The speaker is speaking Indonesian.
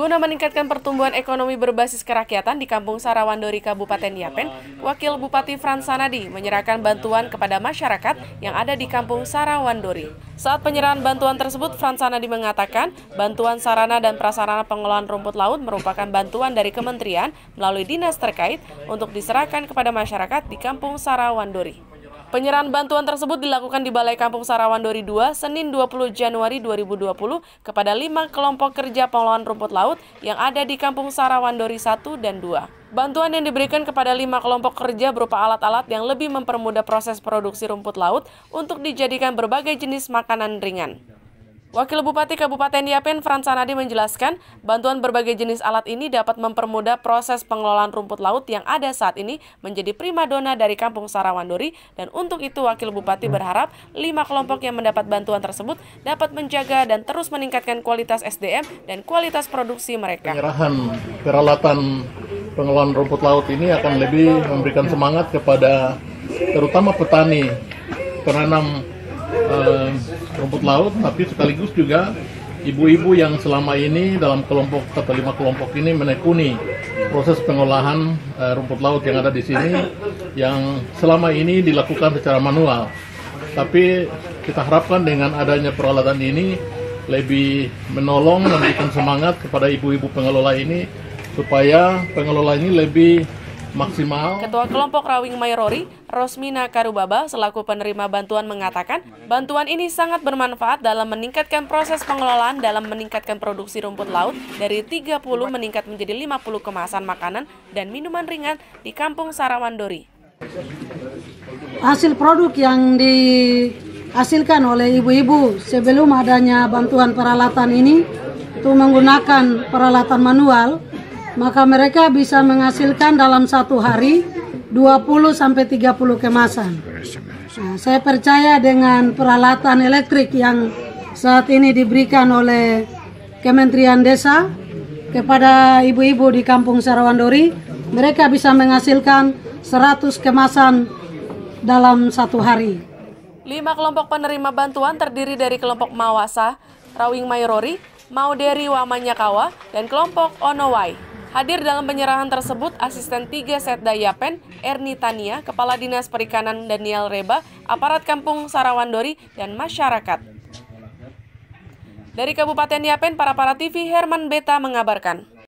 Guna meningkatkan pertumbuhan ekonomi berbasis kerakyatan di Kampung Sarawandori, Kabupaten Yapen, Wakil Bupati Frans Sanadi menyerahkan bantuan kepada masyarakat yang ada di Kampung Sarawandori. Saat penyerahan bantuan tersebut, Frans Sanadi mengatakan bantuan sarana dan prasarana pengelolaan rumput laut merupakan bantuan dari kementerian melalui dinas terkait untuk diserahkan kepada masyarakat di Kampung Sarawandori. Penyerahan bantuan tersebut dilakukan di Balai Kampung Sarawandori 2, Senin 20 Januari 2020 kepada 5 kelompok kerja pengelolaan rumput laut yang ada di Kampung Sarawandori 1 dan 2. Bantuan yang diberikan kepada 5 kelompok kerja berupa alat-alat yang lebih mempermudah proses produksi rumput laut untuk dijadikan berbagai jenis makanan ringan. Wakil Bupati Kabupaten Yapen Frans Sanadi menjelaskan, bantuan berbagai jenis alat ini dapat mempermudah proses pengelolaan rumput laut yang ada saat ini menjadi primadona dari Kampung Sarawandori, dan untuk itu Wakil Bupati berharap 5 kelompok yang mendapat bantuan tersebut dapat menjaga dan terus meningkatkan kualitas SDM dan kualitas produksi mereka. Penyerahan peralatan pengelolaan rumput laut ini akan lebih memberikan semangat kepada terutama petani penanam rumput laut, tapi sekaligus juga ibu-ibu yang selama ini dalam kelompok atau 5 kelompok ini menekuni proses pengolahan rumput laut yang ada di sini yang selama ini dilakukan secara manual. Tapi kita harapkan dengan adanya peralatan ini lebih menolong, memberikan semangat kepada ibu-ibu pengelola ini supaya pengelola ini lebih maksimal. Ketua kelompok Rawing Mayorori, Rosmina Karubaba, selaku penerima bantuan mengatakan, bantuan ini sangat bermanfaat dalam meningkatkan proses pengelolaan dalam meningkatkan produksi rumput laut dari 30 meningkat menjadi 50 kemasan makanan dan minuman ringan di Kampung Sarawandori. Hasil produk yang dihasilkan oleh ibu-ibu sebelum adanya bantuan peralatan ini itu menggunakan peralatan manual, maka mereka bisa menghasilkan dalam satu hari 20-30 kemasan. Nah, saya percaya dengan peralatan elektrik yang saat ini diberikan oleh Kementerian Desa kepada ibu-ibu di Kampung Sarawandori, mereka bisa menghasilkan 100 kemasan dalam satu hari. 5 kelompok penerima bantuan terdiri dari kelompok Mawasa, Rawing Mayorori, Mauderi Wamanyakawa, dan kelompok Onowai. Hadir dalam penyerahan tersebut Asisten 3 Setda Yapen, Erni Tania, Kepala Dinas Perikanan Daniel Reba, aparat Kampung Sarawandori, dan masyarakat. Dari Kabupaten Yapen, para TV Herman Beta mengabarkan.